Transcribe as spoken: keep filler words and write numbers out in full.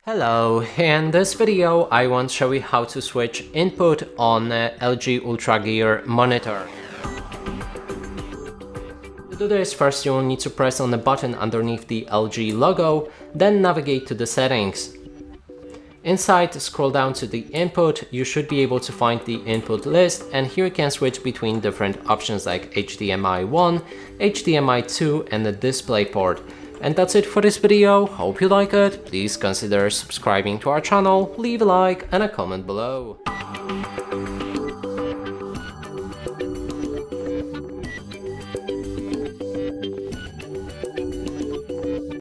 Hello, in this video I want to show you how to switch input on uh, L G UltraGear monitor. To do this, first you will need to press on the button underneath the L G logo, then navigate to the settings. Inside, scroll down to the input. You should be able to find the input list, and here you can switch between different options like H D M I one, H D M I two and the DisplayPort. And that's it for this video. Hope you like it. Please consider subscribing to our channel, leave a like and a comment below.